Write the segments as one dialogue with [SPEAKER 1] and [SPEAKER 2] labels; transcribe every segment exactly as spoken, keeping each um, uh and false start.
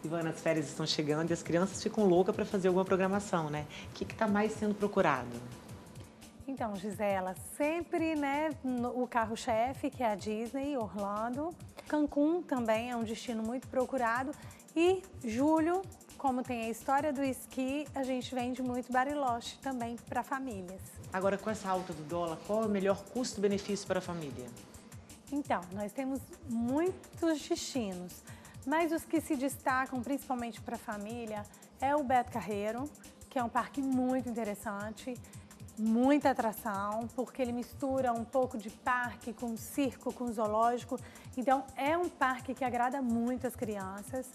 [SPEAKER 1] Ivana, as férias estão chegando e as crianças ficam loucas para fazer alguma programação, né? O que está mais sendo procurado?
[SPEAKER 2] Então, Gisela, sempre, né, no- o carro-chefe, que é a Disney, Orlando. Cancún também é um destino muito procurado. E julho, como tem a história do esqui, a gente vende muito Bariloche também para famílias.
[SPEAKER 1] Agora, com essa alta do dólar, qual é o melhor custo-benefício para a família?
[SPEAKER 2] Então, nós temos muitos destinos, mas os que se destacam principalmente para a família é o Beto Carreiro, que é um parque muito interessante, muita atração, porque ele mistura um pouco de parque com circo, com zoológico. Então, é um parque que agrada muito as crianças.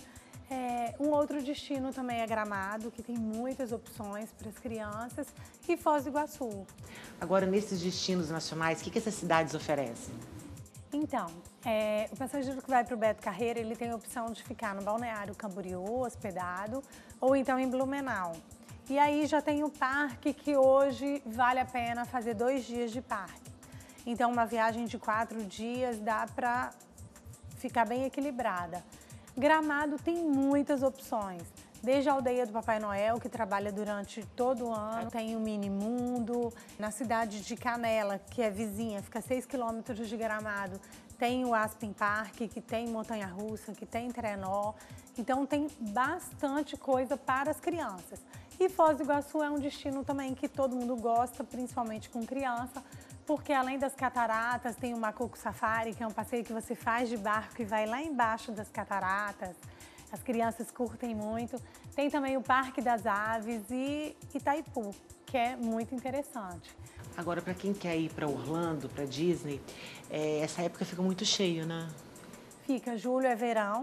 [SPEAKER 2] É, um outro destino também é Gramado, que tem muitas opções para as crianças, e Foz do Iguaçu.
[SPEAKER 1] Agora, nesses destinos nacionais, o que, que essas cidades oferecem?
[SPEAKER 2] Então, é, o passageiro que vai para o Beto Carreiro, ele tem a opção de ficar no Balneário Camboriú, hospedado, ou então em Blumenau. E aí já tem o parque, que hoje vale a pena fazer dois dias de parque. Então, uma viagem de quatro dias dá para ficar bem equilibrada. Gramado tem muitas opções, desde a aldeia do Papai Noel, que trabalha durante todo o ano, tem o Mini Mundo. Na cidade de Canela, que é vizinha, fica a seis quilômetros de Gramado, tem o Aspen Park, que tem montanha-russa, que tem trenó. Então tem bastante coisa para as crianças. E Foz do Iguaçu é um destino também que todo mundo gosta, principalmente com criança, porque além das cataratas, tem o Macuco Safari, que é um passeio que você faz de barco e vai lá embaixo das cataratas. As crianças curtem muito. Tem também o Parque das Aves e Itaipu, que é muito interessante.
[SPEAKER 1] Agora, para quem quer ir para Orlando, para Disney, é, essa época fica muito cheio, né?
[SPEAKER 2] Fica, julho é verão,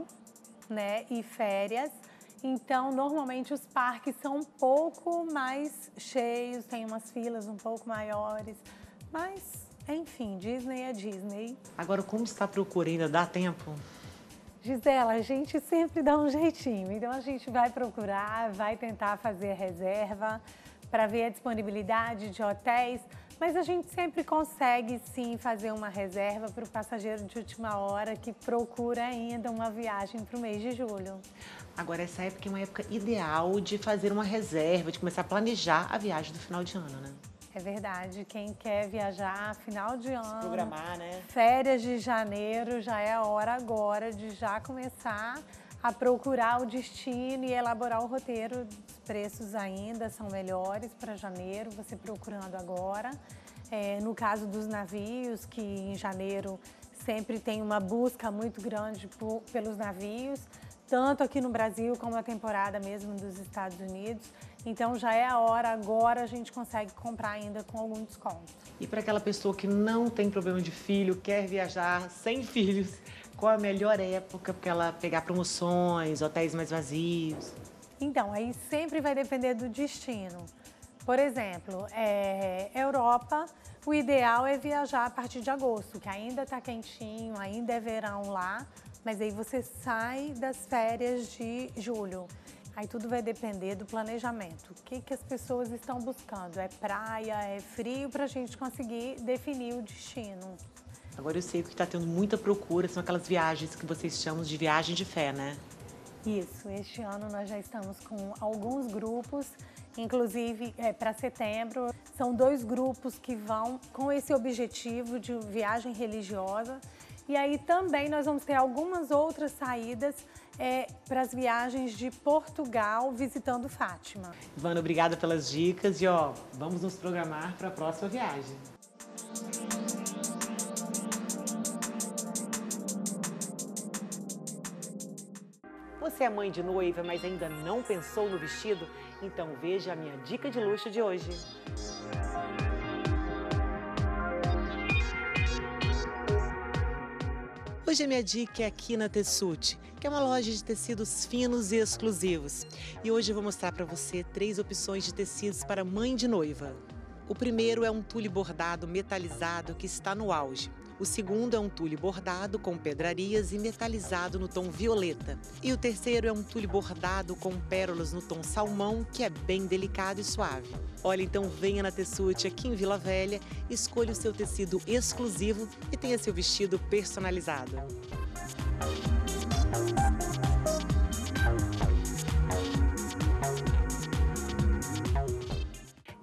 [SPEAKER 2] né, e férias. Então, normalmente os parques são um pouco mais cheios, tem umas filas um pouco maiores. Mas, enfim, Disney é Disney.
[SPEAKER 1] Agora, como está a procura? Ainda dá tempo?
[SPEAKER 2] Gisela, a gente sempre dá um jeitinho. Então, a gente vai procurar, vai tentar fazer a reserva para ver a disponibilidade de hotéis. Mas a gente sempre consegue, sim, fazer uma reserva para o passageiro de última hora que procura ainda uma viagem para o mês de julho.
[SPEAKER 1] Agora, essa época é uma época ideal de fazer uma reserva, de começar a planejar a viagem do final de ano, né?
[SPEAKER 2] É verdade, quem quer viajar final de ano,
[SPEAKER 1] Programar, né?
[SPEAKER 2] férias de janeiro, já é a hora agora de já começar a procurar o destino e elaborar o roteiro. Os preços ainda são melhores para janeiro, você procurando agora. É, no caso dos navios, que em janeiro sempre tem uma busca muito grande por, pelos navios, tanto aqui no Brasil como a temporada mesmo dos Estados Unidos. Então já é a hora, agora a gente consegue comprar ainda com algum desconto.
[SPEAKER 1] E para aquela pessoa que não tem problema de filho, quer viajar sem filhos, qual a melhor época para ela pegar promoções, hotéis mais vazios?
[SPEAKER 2] Então, aí sempre vai depender do destino. Por exemplo, é, Europa, o ideal é viajar a partir de agosto, que ainda está quentinho, ainda é verão lá, mas aí você sai das férias de julho. Aí tudo vai depender do planejamento. O que, que as pessoas estão buscando? É praia, é frio, para a gente conseguir definir o destino.
[SPEAKER 1] Agora eu sei que está tendo muita procura, são aquelas viagens que vocês chamam de viagem de fé, né?
[SPEAKER 2] Isso, este ano nós já estamos com alguns grupos, inclusive é, para setembro. São dois grupos que vão com esse objetivo de viagem religiosa. E aí também nós vamos ter algumas outras saídas é, para as viagens de Portugal, visitando Fátima.
[SPEAKER 1] Ivana, obrigada pelas dicas e ó, vamos nos programar para a próxima viagem. Você é mãe de noiva, mas ainda não pensou no vestido? Então veja a minha dica de luxo de hoje. Hoje a minha dica é aqui na Tessuti, que é uma loja de tecidos finos e exclusivos. E hoje eu vou mostrar para você três opções de tecidos para mãe de noiva. O primeiro é um tule bordado metalizado que está no auge. O segundo é um tule bordado com pedrarias e metalizado no tom violeta. E o terceiro é um tule bordado com pérolas no tom salmão, que é bem delicado e suave. Olha, então venha na Tessuti aqui em Vila Velha, escolha o seu tecido exclusivo e tenha seu vestido personalizado.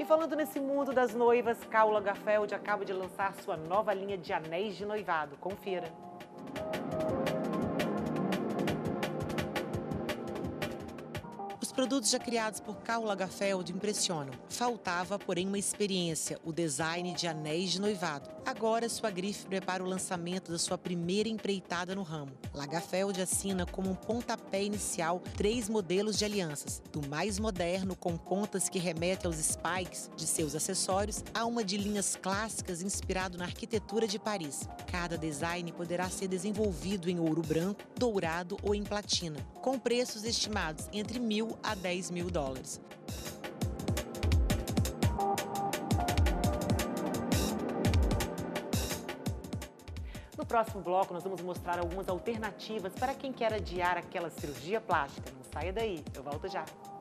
[SPEAKER 1] E falando nesse mundo das noivas, Karl Lagerfeld acaba de lançar sua nova linha de anéis de noivado. Confira. Os produtos já criados por Karl Lagerfeld impressionam. Faltava, porém, uma experiência, o design de anéis de noivado. Agora, sua grife prepara o lançamento da sua primeira empreitada no ramo. Lagerfeld assina como um pontapé inicial três modelos de alianças, do mais moderno, com pontas que remetem aos spikes de seus acessórios, a uma de linhas clássicas inspirado na arquitetura de Paris. Cada design poderá ser desenvolvido em ouro branco, dourado ou em platina, com preços estimados entre mil a dez mil dólares. No próximo bloco, nós vamos mostrar algumas alternativas para quem quer adiar aquela cirurgia plástica. Não saia daí, eu volto já.